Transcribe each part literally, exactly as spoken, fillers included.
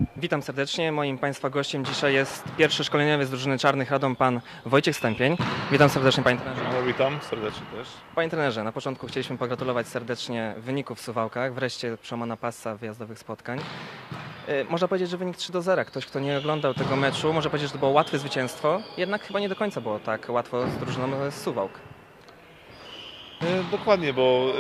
Witam serdecznie. Moim Państwa gościem dzisiaj jest pierwszy szkoleniowiec drużyny Czarnych Radom, pan Wojciech Stępień. Witam serdecznie, panie trenerze. No, witam serdecznie też. Panie trenerze, na początku chcieliśmy pogratulować serdecznie wyników w Suwałkach, wreszcie przełamana pasa wyjazdowych spotkań. Yy, można powiedzieć, że wynik trzy do zera. Ktoś, kto nie oglądał tego meczu, może powiedzieć, że to było łatwe zwycięstwo, jednak chyba nie do końca było tak łatwo z drużyną z Suwałk. E, dokładnie, bo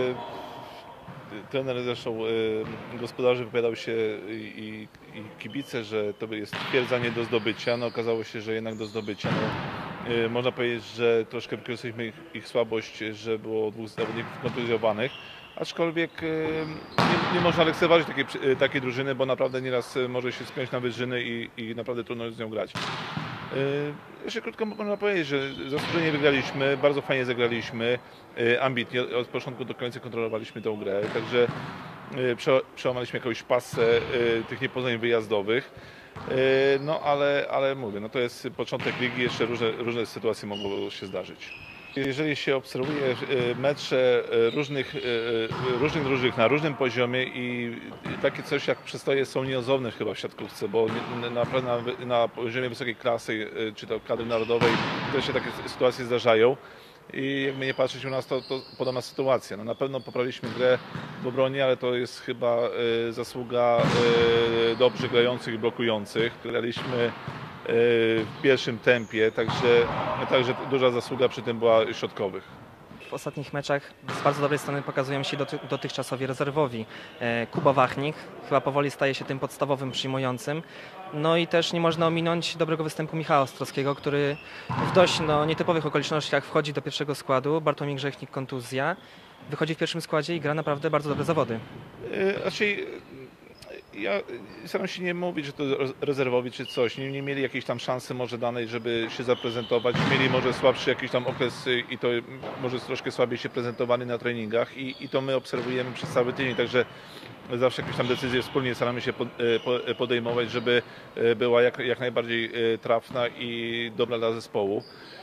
e, trener zresztą e, gospodarzy wypowiadał się i, i, i kibice, że to jest stwierdzenie do zdobycia. No, okazało się, że jednak do zdobycia. No, e, można powiedzieć, że troszkę wykorzystaliśmy ich, ich słabość, że było dwóch zawodników kontuzjowanych. Aczkolwiek e, nie, nie można lekceważyć takiej, takiej drużyny, bo naprawdę nieraz może się spiąć na wyżyny i, i naprawdę trudno z nią grać. Jeszcze krótko można powiedzieć, że zasłużenie wygraliśmy, bardzo fajnie zagraliśmy, ambitnie, od początku do końca kontrolowaliśmy tę grę, także przełamaliśmy jakąś pasę tych niepoznań wyjazdowych, no ale, ale mówię, no to jest początek ligi, jeszcze różne, różne sytuacje mogą się zdarzyć. Jeżeli się obserwuje mecze różnych, różnych drużyn na różnym poziomie i takie coś jak przestoje są nieodzowne chyba w siatkówce, bo naprawdę na, na poziomie wysokiej klasy, czy to kadry narodowej, też się takie sytuacje zdarzają. I jakby nie patrzeć u nas, to, to podobna sytuacja. No na pewno poprawiliśmy grę w obronie, ale to jest chyba y, zasługa y, dobrze grających i blokujących. Graliśmy w pierwszym tempie, także, także duża zasługa przy tym była środkowych. W ostatnich meczach z bardzo dobrej strony pokazują się doty dotychczasowi rezerwowi. Kuba Wachnik chyba powoli staje się tym podstawowym przyjmującym. No i też nie można ominąć dobrego występu Michała Ostrowskiego, który w dość no, nietypowych okolicznościach wchodzi do pierwszego składu. Bartłomiej Grzechnik kontuzja. Wychodzi w pierwszym składzie i gra naprawdę bardzo dobre zawody. Znaczy, ja staram się nie mówić, że to rezerwowi czy coś. Nie, nie mieli jakiejś tam szansy może danej, żeby się zaprezentować. Mieli może słabszy jakiś tam okres i to może troszkę słabiej się prezentowali na treningach i, i to my obserwujemy przez cały tydzień, także zawsze jakieś tam decyzje wspólnie staramy się podejmować, żeby była jak, jak najbardziej trafna i dobra dla zespołu.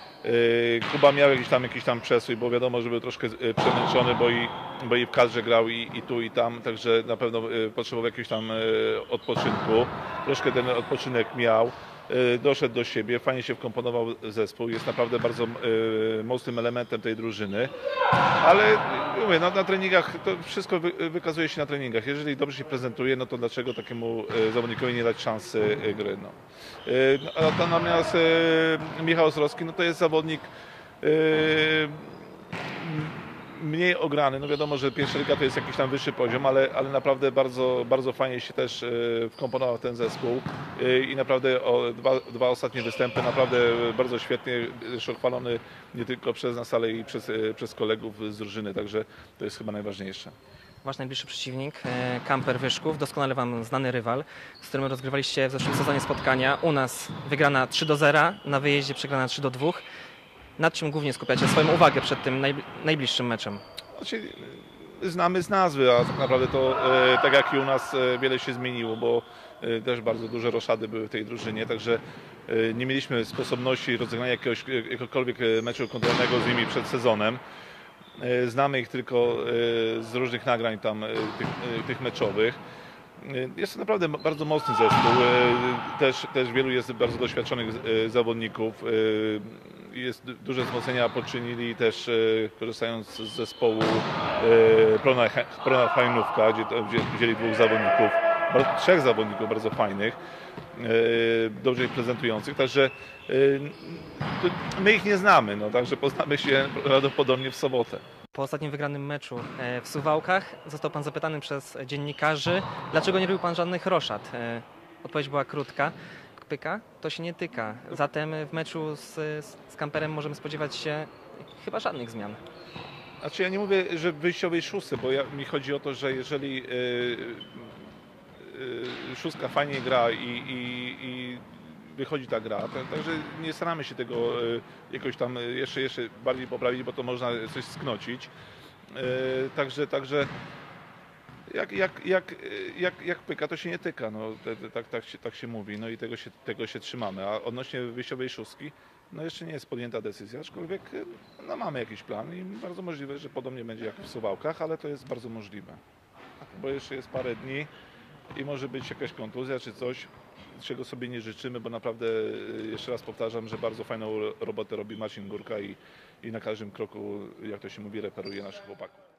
Kuba miał jakiś tam, jakiś tam przestój, bo wiadomo, że był troszkę przemęczony, bo i, bo i w kadrze grał i, i tu i tam, także na pewno potrzebował jakiegoś tam odpoczynku. Troszkę ten odpoczynek miał, doszedł do siebie, fajnie się wkomponował w zespół, jest naprawdę bardzo mocnym elementem tej drużyny, ale mówię, na, na treningach to wszystko wy, wykazuje się na treningach. Jeżeli dobrze się prezentuje, no to dlaczego takiemu zawodnikowi nie dać szansy gry? No. Natomiast Michał Ostrowski, no to jest zawodnik mniej ograny. No wiadomo, że pierwsza liga to jest jakiś tam wyższy poziom, ale, ale naprawdę bardzo, bardzo fajnie się też wkomponował w ten zespół i naprawdę o dwa, dwa ostatnie występy naprawdę bardzo świetnie, zresztą chwalony nie tylko przez nas, ale i przez, przez kolegów z drużyny, także to jest chyba najważniejsze. Wasz najbliższy przeciwnik, Kamper Wyszków, doskonale wam znany rywal, z którym rozgrywaliście w zeszłym sezonie spotkania. U nas wygrana trzy do zera, na wyjeździe przegrana trzy do dwóch. Nad czym głównie skupiacie swoją uwagę przed tym najbliższym meczem? Znaczy, znamy z nazwy, a tak naprawdę to tak jak i u nas wiele się zmieniło, bo też bardzo duże roszady były w tej drużynie, także nie mieliśmy sposobności rozegrania jakiegoś, jakiegokolwiek meczu kontrolnego z nimi przed sezonem. Znamy ich tylko z różnych nagrań tam tych, tych meczowych. Jest to naprawdę bardzo mocny zespół, też, też wielu jest bardzo doświadczonych zawodników. Jest duże wzmocnienia poczynili też korzystając z zespołu Prona, Prona Fajnówka, gdzie, gdzie wzięli dwóch zawodników, trzech zawodników bardzo fajnych, dobrze ich prezentujących, także my ich nie znamy, no, także poznamy się prawdopodobnie w sobotę. Po ostatnim wygranym meczu w Suwałkach został pan zapytany przez dziennikarzy, dlaczego nie robił pan żadnych roszad. Odpowiedź była krótka. Pyka, to się nie tyka. Zatem w meczu z, z Kamperem możemy spodziewać się chyba żadnych zmian. Znaczy ja nie mówię, że wyjściowej szósty, bo ja, mi chodzi o to, że jeżeli yy, yy, szóstka fajnie gra i, i, i wychodzi ta gra, to, także nie staramy się tego yy, jakoś tam jeszcze, jeszcze bardziej poprawić, bo to można coś sknocić. Yy, także, także Jak, jak, jak, jak, jak pyka, to się nie tyka, no, tak, tak, się, tak się mówi, no i tego się, tego się trzymamy. A odnośnie wyjściowej szóstki, no jeszcze nie jest podjęta decyzja, aczkolwiek no, mamy jakiś plan i bardzo możliwe, że podobnie będzie jak w Suwałkach, ale to jest bardzo możliwe, bo jeszcze jest parę dni i może być jakaś kontuzja czy coś, czego sobie nie życzymy, bo naprawdę, y, jeszcze raz powtarzam, że bardzo fajną robotę robi Marcin Górka i, i na każdym kroku, jak to się mówi, reperuje naszych chłopaków.